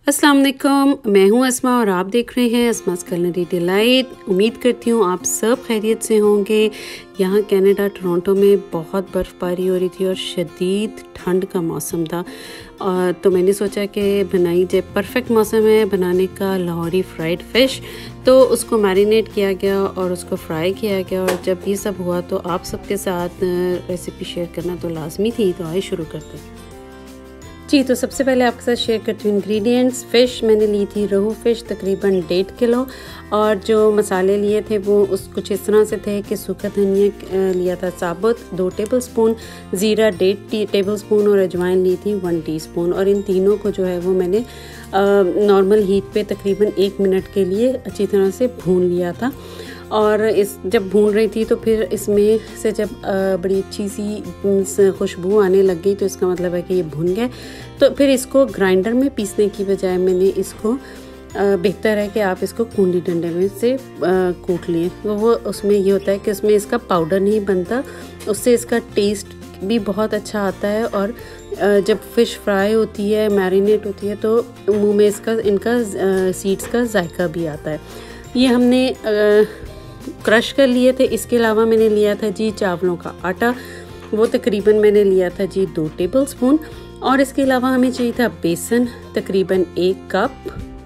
अस्सलाम वालेकुम, मैं हूं अस्मा और आप देख रहे हैं अस्मास कुलिनरी डिलाइट। उम्मीद करती हूं आप सब खैरियत से होंगे। यहाँ कनाडा टोरंटो में बहुत बर्फ़बारी हो रही थी और शदीद ठंड का मौसम था। तो मैंने सोचा कि बनाई जाए, परफेक्ट मौसम है बनाने का लाहौरी फ्राइड फ़िश। तो उसको मैरिनेट किया गया और उसको फ्राई किया गया, और जब ये सब हुआ तो आप सबके साथ रेसिपी शेयर करना तो लाजमी थी। तो आइए शुरू करते हैं जी। तो सबसे पहले आपके साथ शेयर करती हूँ इंग्रेडिएंट्स। फ़िश मैंने ली थी रोहू फ़िश तकरीबन 1.5 किलो, और जो मसाले लिए थे वो उस कुछ इस तरह से थे कि सूखा धनिया लिया था साबुत 2 टेबलस्पून, ज़ीरा 1.5 टेबलस्पून और अजवाइन ली थी 1 टीस्पून। और इन तीनों को जो है वो मैंने नॉर्मल हीट पे तकरीबन 1 मिनट के लिए अच्छी तरह से भून लिया था। और इस जब भून रही थी तो फिर इसमें से जब बड़ी अच्छी सी खुशबू आने लग गई तो इसका मतलब है कि ये भुन गए। तो फिर इसको ग्राइंडर में पीसने की बजाय मैंने इसको बेहतर है कि आप इसको कूंडी डंडे में से कूट लिए। तो वो उसमें ये होता है कि उसमें इसका पाउडर नहीं बनता, उससे इसका टेस्ट भी बहुत अच्छा आता है। और जब फ़िश फ्राई होती है, मैरिनेट होती है, तो मुँह में इनका सीड्स का जायका भी आता है। ये हमने क्रश कर लिए थे। इसके अलावा मैंने लिया था जी चावलों का आटा, वो तकरीबन मैंने लिया था जी 2 टेबलस्पून। और इसके अलावा हमें चाहिए था बेसन तकरीबन 1 कप।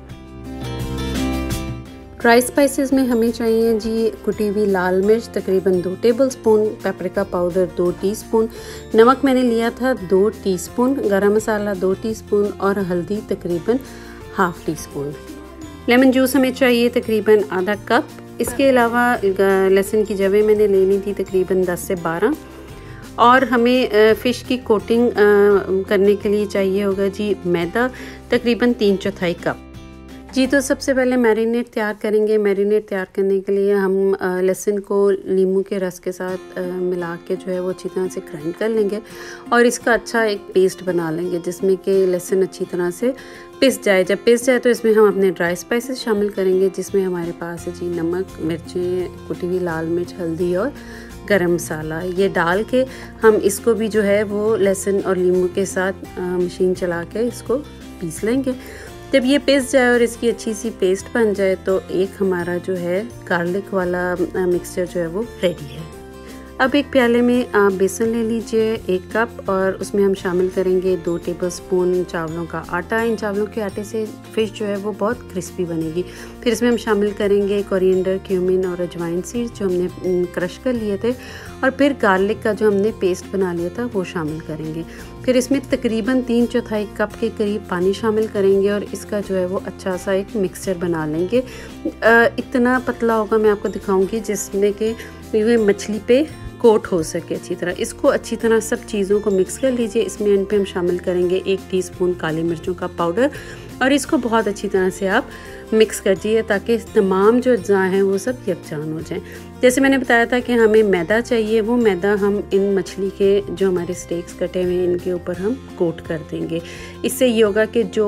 ड्राई स्पाइसेस में हमें चाहिए जी कुटी हुई लाल मिर्च तकरीबन 2 टेबलस्पून, पेपरिका पाउडर 2 टीस्पून, नमक मैंने लिया था 2 टीस्पून, गरम मसाला 2 टीस्पून और हल्दी तकरीबन ½ टीस्पून। लेमन जूस हमें चाहिए तकरीबन आधा कप। इसके अलावा लहसुन की जवें मैंने लेनी थी तकरीबन 10 से 12। और हमें फ़िश की कोटिंग करने के लिए चाहिए होगा जी मैदा तकरीबन 3/4 कप जी। तो सबसे पहले मैरिनेट तैयार करेंगे। मैरिनेट तैयार करने के लिए हम लहसुन को नींबू के रस के साथ मिला के जो है वो अच्छी तरह से ग्राइंड कर लेंगे और इसका अच्छा एक पेस्ट बना लेंगे जिसमें कि लहसुन अच्छी तरह से पिस जाए। जब पिस जाए तो इसमें हम अपने ड्राई स्पाइसेस शामिल करेंगे, जिसमें हमारे पास है जी नमक, मिर्चें, कुटी हुई लाल मिर्च, हल्दी और गरम मसाला। ये डाल के हम इसको भी जो है वो लहसुन और नींबू के साथ मशीन चला के इसको पीस लेंगे। जब ये पिस जाए और इसकी अच्छी सी पेस्ट बन जाए तो एक हमारा जो है गार्लिक वाला मिक्सचर जो है वो रेडी है। अब एक प्याले में आप बेसन ले लीजिए 1 कप, और उसमें हम शामिल करेंगे 2 टेबलस्पून चावलों का आटा। इन चावलों के आटे से फ़िश जो है वो बहुत क्रिस्पी बनेगी। फिर इसमें हम शामिल करेंगे कोरिएंडर, क्यूमिन और अजवाइन सीड्स जो हमने क्रश कर लिए थे, और फिर गार्लिक का जो हमने पेस्ट बना लिया था वो शामिल करेंगे। फिर इसमें तकरीबन 3/4 कप के करीब पानी शामिल करेंगे और इसका जो है वो अच्छा सा एक मिक्सचर बना लेंगे। इतना पतला होगा, मैं आपको दिखाऊंगी, जिसमें कि ये मछली पे कोट हो सके अच्छी तरह। इसको अच्छी तरह सब चीज़ों को मिक्स कर लीजिए। इसमें एंड पे हम शामिल करेंगे 1 टीस्पून काली मिर्चों का पाउडर, और इसको बहुत अच्छी तरह से आप मिक्स कर दीजिए ताकि तमाम जो अज्जा हैं वो सब यकजान हो जाएं। जैसे मैंने बताया था कि हमें मैदा चाहिए, वो मैदा हम इन मछली के जो हमारे स्टेक्स कटे हुए हैं इनके ऊपर हम कोट कर देंगे। इससे ये होगा कि जो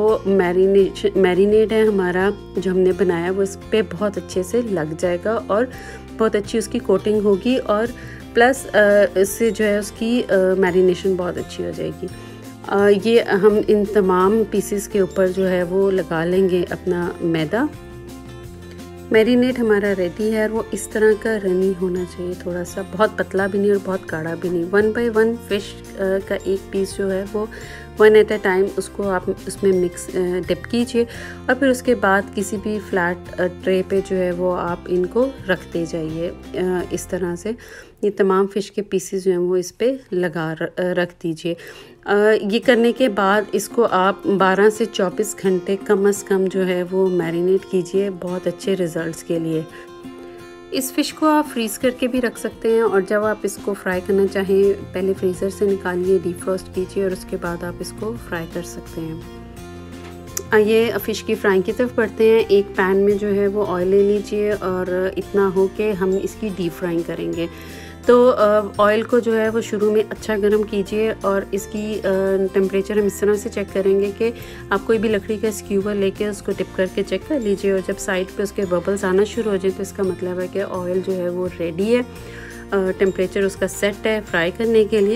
मैरिनेट है हमारा जो हमने बनाया वो इस पर बहुत अच्छे से लग जाएगा और बहुत अच्छी उसकी कोटिंग होगी, और प्लस इससे जो है उसकी मैरिनेशन बहुत अच्छी हो जाएगी। ये हम इन तमाम पीसेस के ऊपर जो है वो लगा लेंगे अपना मैदा। मैरिनेट हमारा रेडी है, और वो इस तरह का रनी होना चाहिए, थोड़ा सा, बहुत पतला भी नहीं और बहुत गाढ़ा भी नहीं। 1 बाय 1 फ़िश का एक पीस जो है वो 1 एट अ टाइम उसको आप उसमें डिप कीजिए, और फिर उसके बाद किसी भी फ्लैट ट्रे पे जो है वो आप इनको रखते जाइए इस तरह से। ये तमाम फ़िश के पीसेस जो हैं वो इस पे लगा रख दीजिए। ये करने के बाद इसको आप 12 से 24 घंटे कम से कम जो है वो मैरिनेट कीजिए बहुत अच्छे रिज़ल्ट्स के लिए। इस फ़िश को आप फ्रीज़ करके भी रख सकते हैं, और जब आप इसको फ्राई करना चाहें पहले फ्रीज़र से निकालिए, डीफ्रॉस्ट कीजिए और उसके बाद आप इसको फ्राई कर सकते हैं। ये फ़िश की फ्राइंग की तरफ बढ़ते हैं। एक पैन में जो है वो ऑयल ले लीजिए, और इतना हो कि हम इसकी डीप फ्राइंग करेंगे। तो ऑयल को जो है वो शुरू में अच्छा गर्म कीजिए, और इसकी टेम्परेचर हम इस तरह से चेक करेंगे कि आप कोई भी लकड़ी का स्क्यूवर लेके उसको टिप करके चेक कर लीजिए, और जब साइड पे उसके बबल्स आना शुरू हो जाए तो इसका मतलब है कि ऑयल जो है वो रेडी है, टेम्परेचर उसका सेट है फ्राई करने के लिए।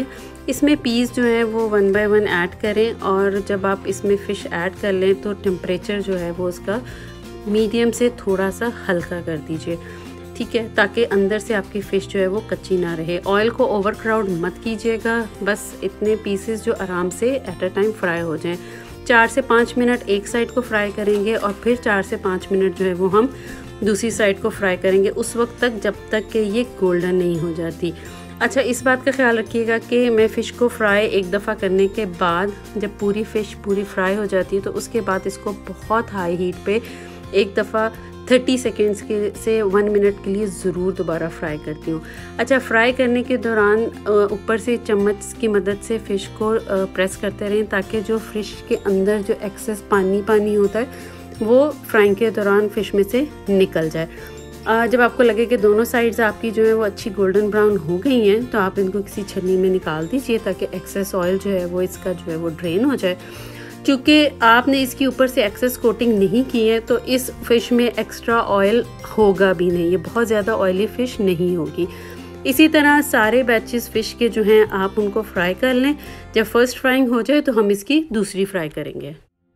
इसमें पीस जो है वो 1 बाय 1 ऐड करें, और जब आप इसमें फ़िश ऐड कर लें तो टेम्परेचर जो है वो उसका मीडियम से थोड़ा सा हल्का कर दीजिए, ठीक है, ताकि अंदर से आपकी फ़िश जो है वो कच्ची ना रहे। ऑयल को ओवर क्राउड मत कीजिएगा, बस इतने पीसेस जो आराम से एट अ टाइम फ्राई हो जाएं। 4 से 5 मिनट एक साइड को फ्राई करेंगे और फिर 4 से 5 मिनट जो है वो हम दूसरी साइड को फ्राई करेंगे, उस वक्त तक जब तक कि ये गोल्डन नहीं हो जाती। अच्छा, इस बात का ख्याल रखिएगा कि मैं फ़िश को फ्राई एक दफ़ा करने के बाद जब पूरी फ़िश पूरी फ्राई हो जाती है तो उसके बाद इसको बहुत हाई हीट पे एक दफ़ा 30 सेकेंड्स के से 1 मिनट के लिए ज़रूर दोबारा फ्राई करती हूँ। अच्छा, फ्राई करने के दौरान ऊपर से चम्मच की मदद से फ़िश को प्रेस करते रहें ताकि जो फ़िश के अंदर जो एक्सेस पानी होता है वो फ्राइंग के दौरान फ़िश में से निकल जाए। जब आपको लगे कि दोनों साइड्स आपकी जो है वो अच्छी गोल्डन ब्राउन हो गई हैं तो आप इनको किसी छन्नी में निकाल दीजिए ताकि एक्सेस ऑयल जो है वो इसका जो है वो ड्रेन हो जाए। क्योंकि आपने इसके ऊपर से एक्सेस कोटिंग नहीं की है तो इस फ़िश में एक्स्ट्रा ऑयल होगा भी नहीं, ये बहुत ज़्यादा ऑयली फ़िश नहीं होगी। इसी तरह सारे बैचेस फ़िश के जो हैं आप उनको फ्राई कर लें। जब फर्स्ट फ्राइंग हो जाए तो हम इसकी दूसरी फ्राई करेंगे।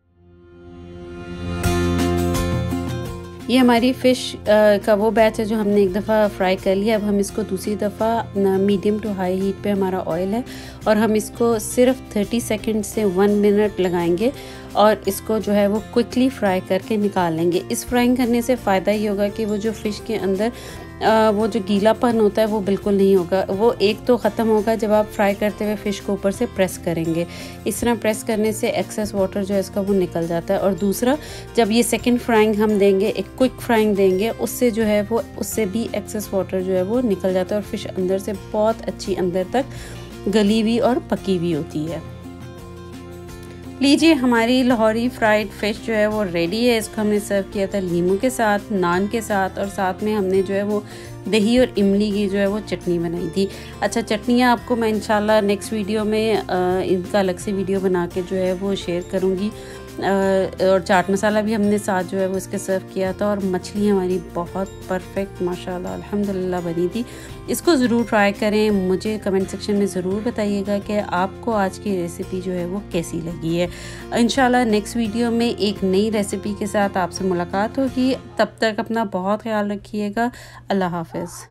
ये हमारी फ़िश का वो बैच है जो हमने एक दफ़ा फ्राई कर लिया। अब हम इसको दूसरी दफ़ा मीडियम टू हाई हीट पे हमारा ऑयल है और हम इसको सिर्फ 30 सेकंड से 1 मिनट लगाएंगे और इसको जो है वो क्विकली फ्राई करके निकाल लेंगे। इस फ्राइंग करने से फ़ायदा ये होगा कि वो जो फ़िश के अंदर वो जो गीलापन होता है वो बिल्कुल नहीं होगा। वो एक तो ख़त्म होगा जब आप फ्राई करते हुए फ़िश को ऊपर से प्रेस करेंगे, इस तरह प्रेस करने से एक्सेस वाटर जो है इसका वो निकल जाता है। और दूसरा, जब ये सेकंड फ्राइंग हम देंगे, एक क्विक फ्राइंग देंगे, उससे जो है वो उससे भी एक्सेस वाटर जो है वो निकल जाता है और फ़िश अंदर से बहुत अच्छी अंदर तक गली हुई और पकी हुई होती है। लीजिए, हमारी लाहौरी फ्राइड फ़िश जो है वो रेडी है। इसको हमने सर्व किया था लीमू के साथ, नान के साथ और साथ में हमने जो है वो दही और इमली की जो है वो चटनी बनाई थी। अच्छा, चटनियाँ आपको मैं इंशाल्लाह नेक्स्ट वीडियो में इनका अलग से वीडियो बना के जो है वो शेयर करूँगी। और चाट मसाला भी हमने साथ जो है वो इसके सर्व किया था। और मछली हमारी बहुत परफेक्ट माशाल्लाह अल्हम्दुलिल्लाह बनी थी। इसको ज़रूर ट्राई करें, मुझे कमेंट सेक्शन में ज़रूर बताइएगा कि आपको आज की रेसिपी जो है वो कैसी लगी है। इंशाल्लाह नेक्स्ट वीडियो में एक नई रेसिपी के साथ आपसे मुलाकात होगी। तब तक अपना बहुत ख्याल रखिएगा। अल्लाह हाफ़िज़।